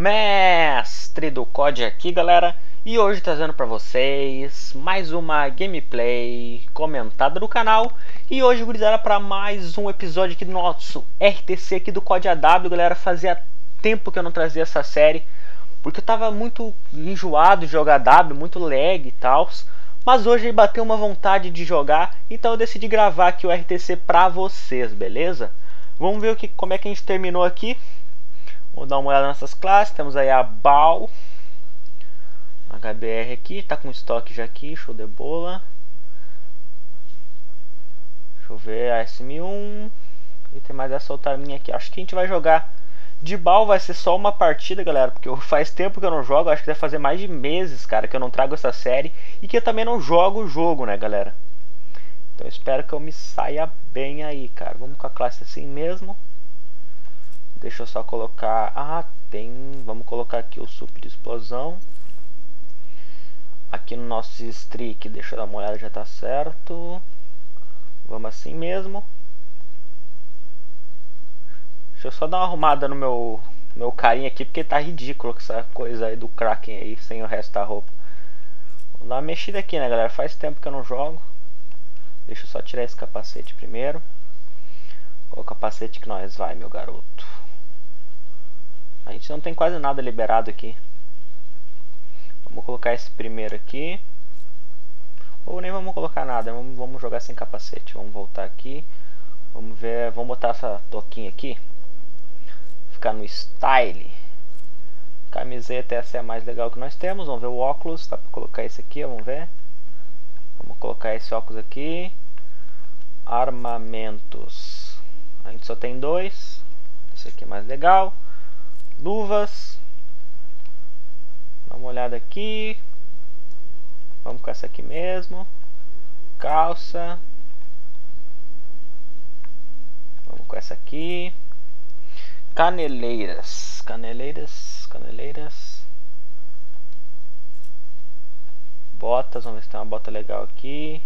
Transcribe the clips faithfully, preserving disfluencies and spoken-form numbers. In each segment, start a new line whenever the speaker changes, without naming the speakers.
Mestre do C O D aqui, galera, e hoje trazendo para vocês mais uma gameplay comentada do canal. E hoje, gurizada, para mais um episódio aqui do nosso R T C aqui do C O D A W, galera. Fazia tempo que eu não trazia essa série, porque eu tava muito enjoado de jogar W, muito lag e tal. Mas hoje bateu uma vontade de jogar, então eu decidi gravar aqui o R T C pra vocês, beleza? Vamos ver o que, como é que a gente terminou aqui. Vamos dar uma olhada nessas classes. Temos aí a B A U, H B R aqui, tá com estoque já aqui, show de bola. Deixa eu ver, a S M um. E tem mais essa outra minha aqui. Acho que a gente vai jogar de B A U, vai ser só uma partida, galera, porque faz tempo que eu não jogo. Acho que vai fazer mais de meses, cara, que eu não trago essa série. E que eu também não jogo o jogo, né, galera. Então eu espero que eu me saia bem aí, cara. Vamos com a classe assim mesmo. Deixa eu só colocar... Ah, tem... Vamos colocar aqui o sup de explosão. Aqui no nosso streak, deixa eu dar uma olhada, já tá certo. Vamos assim mesmo. Deixa eu só dar uma arrumada no meu, meu carinha aqui, porque tá ridículo com essa coisa aí do Kraken aí, sem o resto da roupa. Vou dar uma mexida aqui, né, galera? Faz tempo que eu não jogo. Deixa eu só tirar esse capacete primeiro. Qual o capacete que nós vai, meu garoto? A gente não tem quase nada liberado aqui. Vamos colocar esse primeiro aqui. Ou nem vamos colocar nada, vamos, vamos jogar sem capacete. Vamos voltar aqui. Vamos ver, vamos botar essa toquinha aqui. Ficar no style. Camiseta, essa é a mais legal que nós temos. Vamos ver o óculos, dá pra colocar esse aqui, vamos ver. Vamos colocar esse óculos aqui. Armamentos. A gente só tem dois. Esse aqui é mais legal. Luvas. Dá uma olhada aqui. Vamos com essa aqui mesmo. Calça. Vamos com essa aqui. Caneleiras. Caneleiras. Caneleiras. Botas. Vamos ver se tem uma bota legal aqui.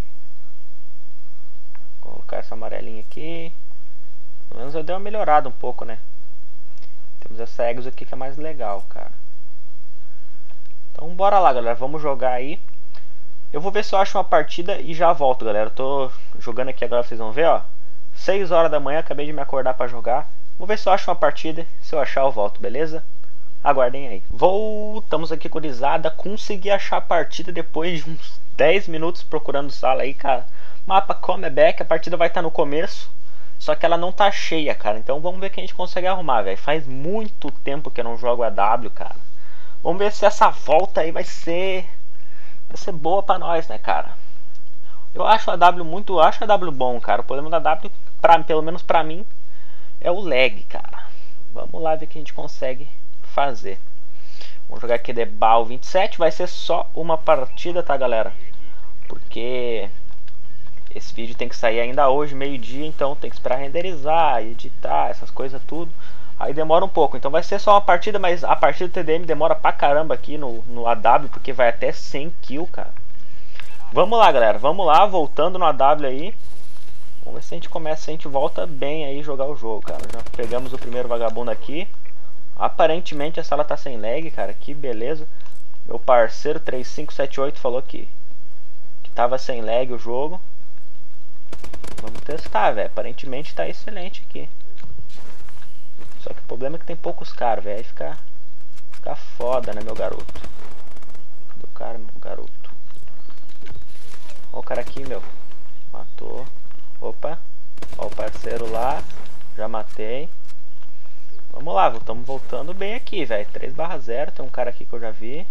Vou colocar essa amarelinha aqui. Pelo menos eu dei uma melhorada um pouco, né? Temos essa Egos aqui que é mais legal, cara. Então bora lá, galera. Vamos jogar aí. Eu vou ver se eu acho uma partida e já volto, galera. Eu tô jogando aqui agora, vocês vão ver, ó. seis horas da manhã, acabei de me acordar pra jogar. Vou ver se eu acho uma partida. Se eu achar, eu volto, beleza? Aguardem aí. Voltamos aqui, gurizada. Consegui achar a partida depois de uns dez minutos procurando sala aí, cara. Mapa comeback. A partida vai estar no começo. Só que ela não tá cheia, cara. Então vamos ver o que a gente consegue arrumar, velho. Faz muito tempo que eu não jogo a W, cara. Vamos ver se essa volta aí vai ser... Vai ser boa pra nós, né, cara? Eu acho a W muito... Acho a W bom, cara. O problema da W, pra, pelo menos pra mim, é o lag, cara. Vamos lá ver o que a gente consegue fazer. Vamos jogar aqui de B A U vinte e sete. Vai ser só uma partida, tá, galera? Porque... esse vídeo tem que sair ainda hoje, meio-dia, então tem que esperar renderizar, editar, essas coisas tudo. Aí demora um pouco, então vai ser só uma partida, mas a partida do T D M demora pra caramba aqui no, no A W, porque vai até cem kills, cara. Vamos lá, galera, vamos lá, voltando no A W aí. Vamos ver se a gente começa, se a gente volta bem aí jogar o jogo, cara. Já pegamos o primeiro vagabundo aqui. Aparentemente a sala tá sem lag, cara, que beleza. Meu parceiro três cinco sete oito falou que, que tava sem lag o jogo. Vamos testar, velho. Aparentemente tá excelente aqui. Só que o problema é que tem poucos caras, velho. Aí fica, fica foda, né, meu garoto? Cadê o cara, meu garoto? Ó o cara aqui, meu. Matou. Opa. Ó o parceiro lá. Já matei. Vamos lá, estamos voltando bem aqui, velho. três barra zero. Tem um cara aqui que eu já vi.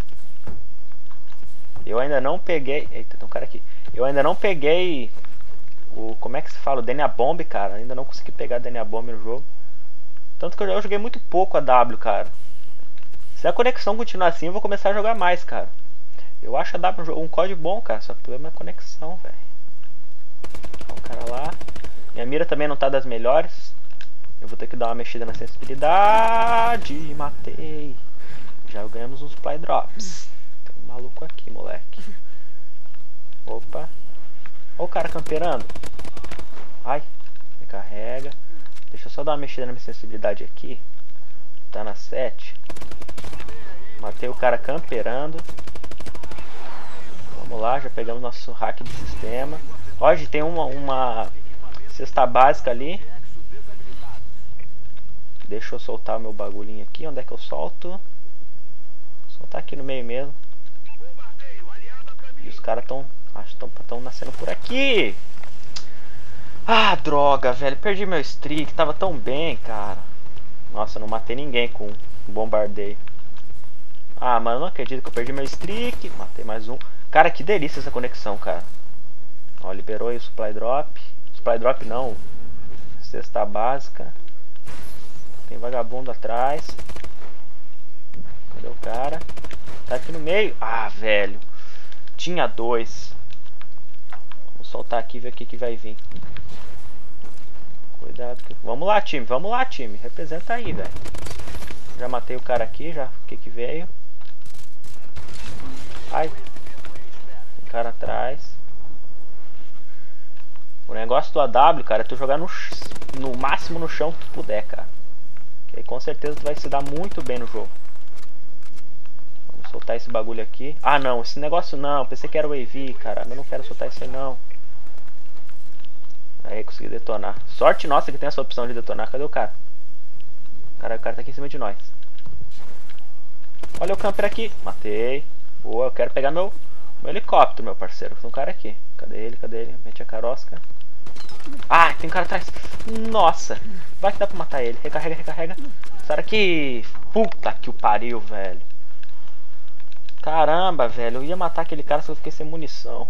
Eu ainda não peguei... Eita, tem um cara aqui. Eu ainda não peguei... O, como é que se fala? O D N A Bomb, cara. Ainda não consegui pegar D N A Bomb no jogo. Tanto que eu, já, eu joguei muito pouco a W, cara. Se a conexão continuar assim, eu vou começar a jogar mais, cara. Eu acho a W um código bom, cara. Só que o problema é a conexão, velho. Ó o cara lá. Minha mira também não tá das melhores. Eu vou ter que dar uma mexida na sensibilidade. Matei. Já ganhamos uns play drops. Tem um maluco aqui, moleque. Opa. Olha o cara camperando. Ai, me carrega. Deixa eu só dar uma mexida na minha sensibilidade aqui. Tá na sete. Matei o cara camperando. Vamos lá, já pegamos nosso hack do sistema. Hoje tem uma, uma cesta básica ali. Deixa eu soltar o meu bagulhinho aqui. Onde é que eu solto? Soltar aqui no meio mesmo. E os caras estão... Acho que estão nascendo por aqui. Ah, droga, velho. Perdi meu streak. Tava tão bem, cara. Nossa, não matei ninguém com um bombardeio. Ah, mano, não acredito que eu perdi meu streak. Matei mais um. Cara, que delícia essa conexão, cara. Ó, liberou aí o supply drop. Supply drop não. Cesta básica. Tem vagabundo atrás. Cadê o cara? Tá aqui no meio. Ah, velho. Tinha dois. Vou soltar aqui e ver o que, que vai vir. Cuidado. Que... Vamos lá, time. Vamos lá, time. Representa aí, velho. Já matei o cara aqui. Já. O que que veio? Ai. Tem cara atrás. O negócio do A W, cara, é tu jogar no, no máximo no chão que tu puder, cara. Que aí com certeza tu vai se dar muito bem no jogo. Vamos soltar esse bagulho aqui. Ah, não. Esse negócio não. Pensei que era o A V, cara. Eu não quero soltar isso aí, não. Aí, consegui detonar. Sorte nossa que tem essa opção de detonar. Cadê o cara? Cara, o cara tá aqui em cima de nós. Olha o camper aqui. Matei. Boa, eu quero pegar meu, meu helicóptero, meu parceiro. Tem um cara aqui. Cadê ele? Cadê ele? Mete a carosca. Ah, tem um cara atrás. Nossa. Vai que dá pra matar ele. Recarrega, recarrega. Sai daqui. Puta que o pariu, velho. Caramba, velho. Eu ia matar aquele cara, só eu fiquei sem munição.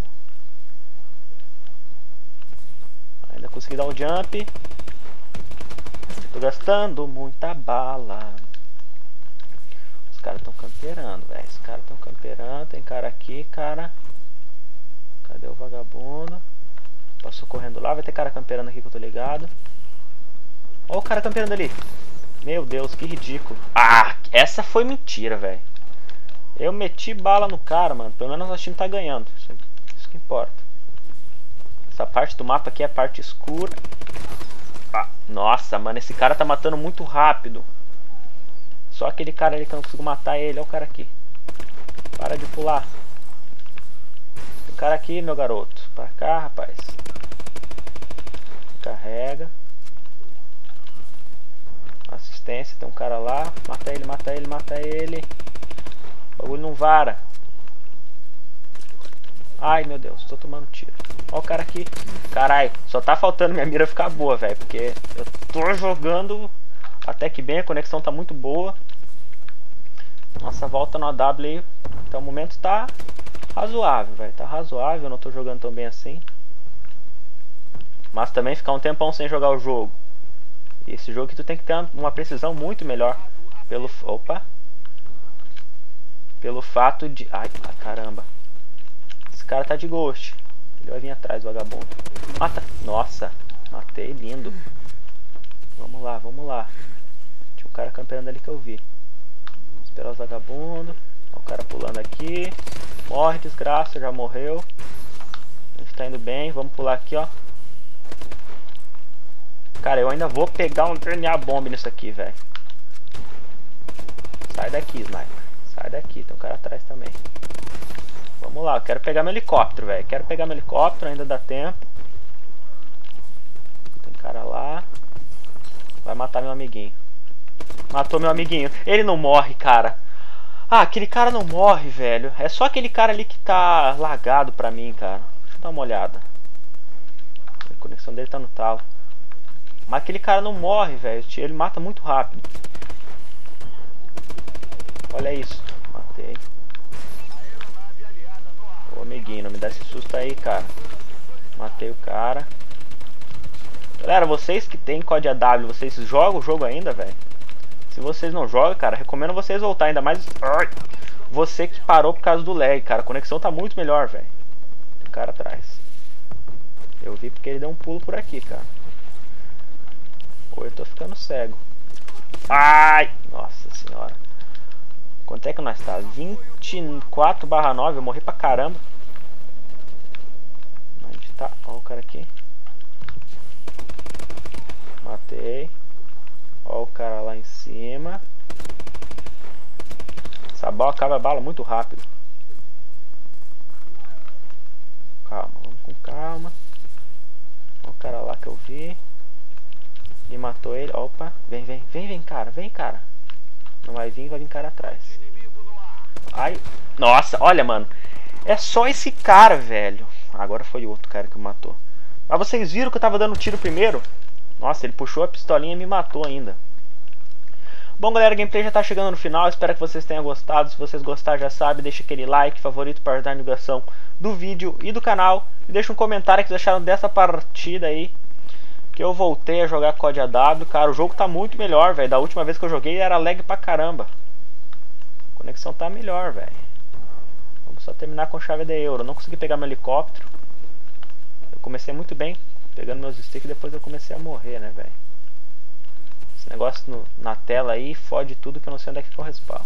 Ainda consegui dar um jump. Tô gastando muita bala. Os caras estão camperando, velho. Os caras estão camperando. Tem cara aqui, cara. Cadê o vagabundo? Passou correndo lá. Vai ter cara camperando aqui que eu tô ligado. Olha o cara camperando ali. Meu Deus, que ridículo. Ah, essa foi mentira, velho. Eu meti bala no cara, mano. Pelo menos nosso time tá ganhando. Isso, isso que importa. Essa parte do mapa aqui é a parte escura. Ah, nossa, mano. Esse cara tá matando muito rápido. Só aquele cara ali que eu não consigo matar ele. Olha o cara aqui. Para de pular. Tem cara aqui, meu garoto. Pra cá, rapaz. Carrega. Assistência, tem um cara lá. Mata ele, mata ele, mata ele. O bagulho não vara. Ai, meu Deus, tô tomando tiro. Ó o cara aqui. Carai, só tá faltando minha mira ficar boa, velho. Porque eu tô jogando até que bem, a conexão tá muito boa. Nossa volta no A W aí, até o momento tá razoável, velho. Tá razoável, eu não tô jogando tão bem assim. Mas também ficar um tempão sem jogar o jogo. E esse jogo que tu tem que ter uma precisão muito melhor. Pelo... Opa. Pelo fato de... Ai, caramba. Esse cara tá de ghost. Ele vai vir atrás, vagabundo. Mata. Nossa. Matei, lindo. Vamos lá, vamos lá. Tinha um cara campeando ali que eu vi. Vou esperar os vagabundos. Ó, o cara pulando aqui. Morre, desgraça, já morreu. A gente tá indo bem. Vamos pular aqui, ó. Cara, eu ainda vou pegar um D N A bomb nisso aqui, velho. Sai daqui, sniper. Sai daqui, tem um cara atrás também. Vamos lá, eu quero pegar meu helicóptero, velho. Quero pegar meu helicóptero, ainda dá tempo. Tem cara lá. Vai matar meu amiguinho. Matou meu amiguinho. Ele não morre, cara. Ah, aquele cara não morre, velho. É só aquele cara ali que tá lagado pra mim, cara. Deixa eu dar uma olhada. A conexão dele tá no talo. Mas aquele cara não morre, velho. Ele mata muito rápido. Olha isso. Matei. Ô, amiguinho, não me dá esse susto aí, cara. Matei o cara. Galera, vocês que tem código A W, vocês jogam o jogo ainda, velho? Se vocês não jogam, cara, recomendo vocês voltar. Ainda mais você que parou por causa do lag, cara. A conexão tá muito melhor, velho. Tem um cara atrás. Eu vi porque ele deu um pulo por aqui, cara. Ou eu tô ficando cego. Ai! Nossa senhora. Quanto é que nós tá? vinte e quatro barra nove. Eu morri pra caramba. A gente tá... Ó o cara aqui. Matei. Ó o cara lá em cima. Essa global acaba a bala muito rápido. Calma, vamos com calma. O cara lá que eu vi. E matou ele. Opa, vem, vem, vem, vem, cara, vem, cara. Não vai vir, vai vir cara atrás. Ai, nossa, olha, mano. É só esse cara, velho. Agora foi outro cara que me matou. Mas vocês viram que eu tava dando tiro primeiro? Nossa, ele puxou a pistolinha e me matou ainda. Bom, galera, a gameplay já tá chegando no final. Espero que vocês tenham gostado. Se vocês gostaram, já sabe, deixa aquele like, favorito para ajudar a divulgação do vídeo e do canal. E deixa um comentário que vocês acharam dessa partida aí. Que eu voltei a jogar C O D A W. Cara, o jogo tá muito melhor, velho. Da última vez que eu joguei era lag pra caramba. A conexão tá melhor, velho. Vamos só terminar com chave de ouro. Eu não consegui pegar meu helicóptero. Eu comecei muito bem pegando meus sticks e depois eu comecei a morrer, né, velho. Esse negócio no, na tela aí fode tudo que eu não sei onde é que eu respawn.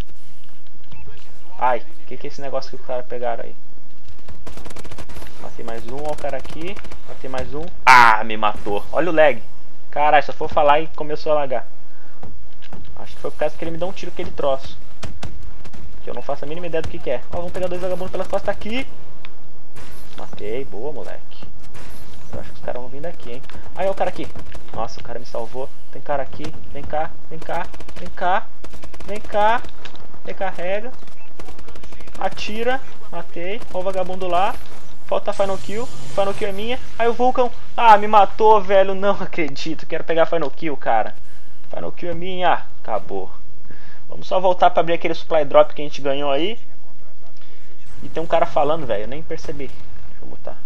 Ai, o que, que é esse negócio que os caras pegaram aí? Matei mais um, ó o cara aqui. Matei mais um. Ah, me matou. Olha o lag. Caralho, só for falar e começou a lagar. Acho que foi por causa que ele me deu um tiro que ele troço. Que eu não faço a mínima ideia do que que é. Ó, vamos pegar dois vagabundos pelas costas aqui. Matei, boa, moleque. Eu acho que os caras vão vir daqui, hein. Aí, ó o cara aqui. Nossa, o cara me salvou. Tem cara aqui. Vem cá, vem cá, vem cá. Vem cá. Recarrega. Atira. Matei. Ó o vagabundo lá. Falta final kill. Final kill é minha. Aí o Vulcan. Ah, me matou, velho. Não acredito. Quero pegar final kill, cara. Final kill é minha. Acabou. Vamos só voltar pra abrir aquele supply drop que a gente ganhou aí. E tem um cara falando, velho. Eu nem percebi. Deixa eu botar.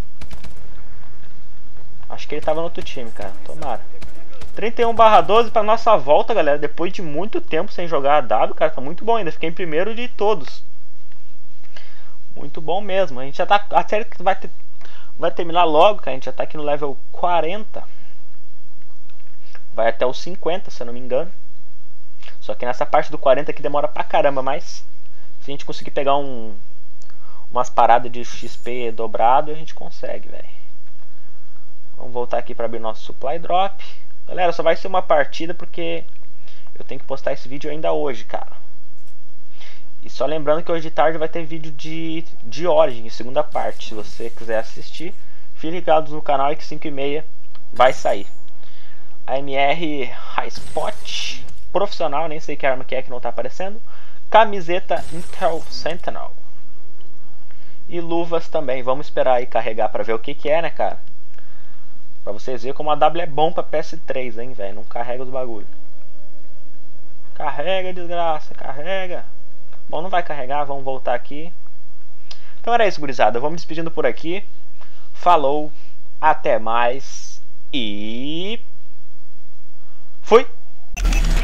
Acho que ele tava no outro time, cara. Tomara. trinta e um barra doze pra nossa volta, galera. Depois de muito tempo sem jogar a W, cara. Tá muito bom ainda. Fiquei em primeiro de todos. Muito bom mesmo. A gente já tá. A série que vai, ter, vai terminar logo, cara. A gente já tá aqui no level quarenta. Vai até os cinquenta, se eu não me engano. Só que nessa parte do quarenta aqui demora pra caramba. Mas se a gente conseguir pegar um umas paradas de X P dobrado, a gente consegue, velho. Vamos voltar aqui para abrir nosso supply drop. Galera, só vai ser uma partida porque eu tenho que postar esse vídeo ainda hoje, cara. E só lembrando que hoje de tarde vai ter vídeo de, de Origin, segunda parte. Se você quiser assistir, fique ligado no canal que cinco e meia vai sair. A M R High Spot profissional, nem sei que arma que é que não tá aparecendo. Camiseta Intel Sentinel. E luvas também. Vamos esperar aí carregar para ver o que que é, né, cara? Pra vocês verem como a W é bom pra P S três, hein, velho. Não carrega os bagulho. Carrega, desgraça. Carrega. Bom, não vai carregar. Vamos voltar aqui. Então era isso, gurizada. Vamos me despedindo por aqui. Falou. Até mais. E... fui!